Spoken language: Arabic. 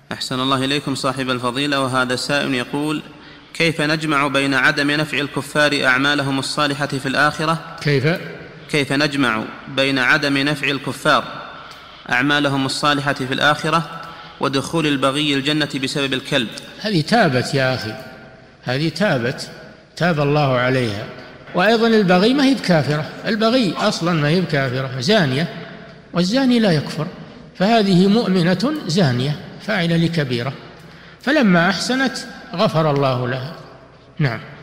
أحسن الله إليكم صاحب الفضيلة. وهذا سائل يقول: كيف نجمع بين عدم نفع الكفار أعمالهم الصالحة في الآخرة؟ كيف نجمع بين عدم نفع الكفار أعمالهم الصالحة في الآخرة ودخول البغي الجنة بسبب الكلب؟ هذه تابت يا أخي، هذه تاب الله عليها. وأيضا البغي ما هي بكافرة، البغي أصلا ما هي بكافرة، زانية، والزاني لا يكفر، فهذه مؤمنة زانية فاعلة لكبيرة، فلما أحسنت غفر الله لها. نعم.